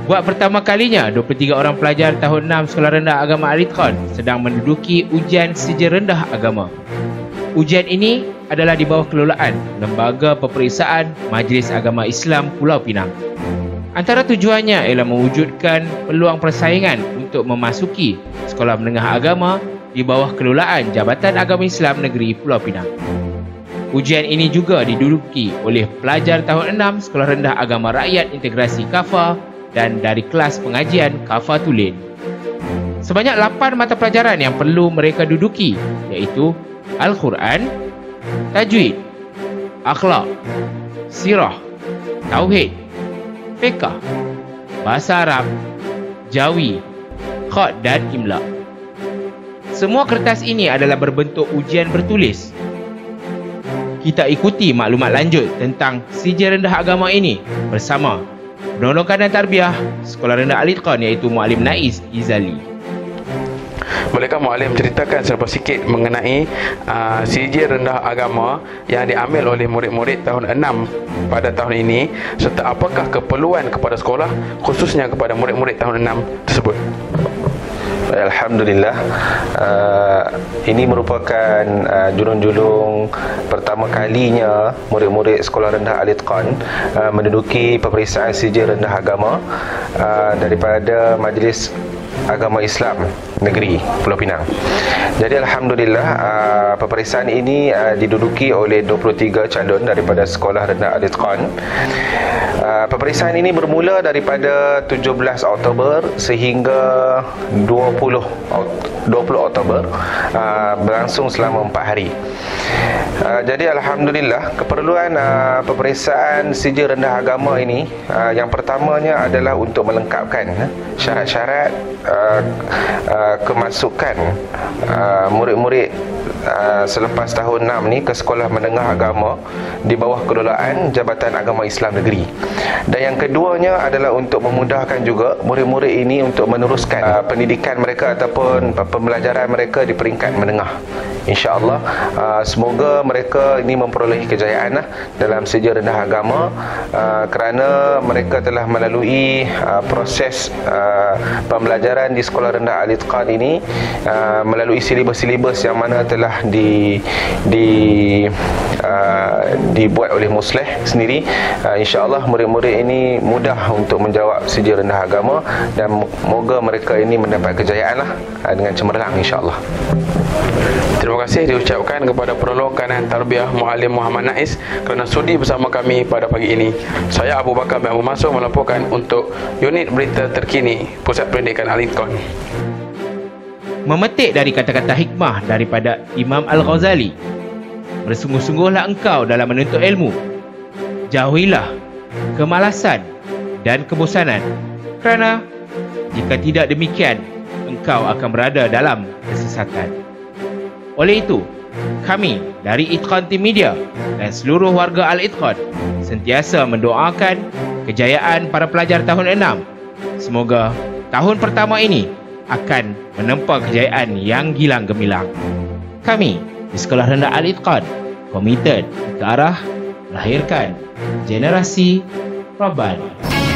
Buat pertama kalinya, 23 orang pelajar tahun 6 Sekolah Rendah Agama Al-Itqan sedang menduduki ujian Sijil Rendah Agama. Ujian ini adalah di bawah kelolaan Lembaga Peperiksaan Majlis Agama Islam Pulau Pinang. Antara tujuannya ialah mewujudkan peluang persaingan untuk memasuki sekolah menengah agama di bawah kelolaan Jabatan Agama Islam Negeri Pulau Pinang. Ujian ini juga diduduki oleh pelajar tahun 6 Sekolah Rendah Agama Rakyat Integrasi KAFA dan dari kelas pengajian KAFA Tulen. Sebanyak 8 mata pelajaran yang perlu mereka duduki iaitu Al-Quran, Tajwid, Akhlak, Sirah, Tauhid, Fiqh, Bahasa Arab, Jawi, Khat dan Imla. Semua kertas ini adalah berbentuk ujian bertulis. Kita ikuti maklumat lanjut tentang Sijil Rendah Agama ini bersama Penolong Kanan Tarbiyah Sekolah Rendah Al-Itqan iaitu Muallim Naiz Izali. Bolehkah Muallim ceritakan serba sikit mengenai Sijil Rendah Agama yang diambil oleh murid-murid tahun 6 pada tahun ini, serta apakah keperluan kepada sekolah khususnya kepada murid-murid tahun 6 tersebut? Alhamdulillah, ini merupakan julung-julung pertama kalinya murid-murid Sekolah Rendah Al-Itqan menduduki peperiksaan Sijil Rendah Agama daripada Majlis Agama Islam Negeri Pulau Pinang. Jadi Alhamdulillah, peperiksaan ini diduduki oleh 23 calon daripada Sekolah Rendah Al-Itqan. Peperiksaan ini bermula daripada 17 Oktober sehingga 20 Oktober, berlangsung selama 4 hari. Jadi Alhamdulillah, keperluan peperiksaan Sijil Rendah Agama ini, yang pertamanya adalah untuk melengkapkan syarat-syarat kemasukan murid-murid selepas tahun 6 ni ke sekolah menengah agama di bawah kelolaan Jabatan Agama Islam Negeri. Dan yang keduanya adalah untuk memudahkan juga murid-murid ini untuk meneruskan pendidikan mereka ataupun pembelajaran mereka di peringkat menengah. InsyaAllah, semoga mereka ini memperolehi kejayaan dalam Sijil Rendah Agama, kerana mereka telah melalui proses pembelajaran di Sekolah Rendah Al-Itqan ini melalui silibus-silibus yang mana telah dibuat oleh Musleh sendiri. InsyaAllah murid-murid ini mudah untuk menjawab Sijil Rendah Agama dan moga mereka ini mendapat kejayaan dengan cemerlang insyaAllah. Terima kasih diucapkan kepada Penolong Kanan Tarbiyah Muallim Muhammad Naiz kerana sudi bersama kami pada pagi ini. Saya Abu Bakar bin Abu Mansur melaporkan untuk unit berita terkini Pusat Pendidikan Al-Itqan. Memetik dari kata-kata hikmah daripada Imam Al-Ghazali, bersungguh-sungguhlah engkau dalam menuntut ilmu. Jauhilah kemalasan dan kebosanan, kerana jika tidak demikian, engkau akan berada dalam kesesatan. Oleh itu, kami dari Itqan Team Media dan seluruh warga Al-Itqan sentiasa mendoakan kejayaan para pelajar tahun 6. Semoga tahun pertama ini akan menempa kejayaan yang gilang gemilang. Kami di Sekolah Rendah Al-Itqan komited ke arah melahirkan generasi Rabban.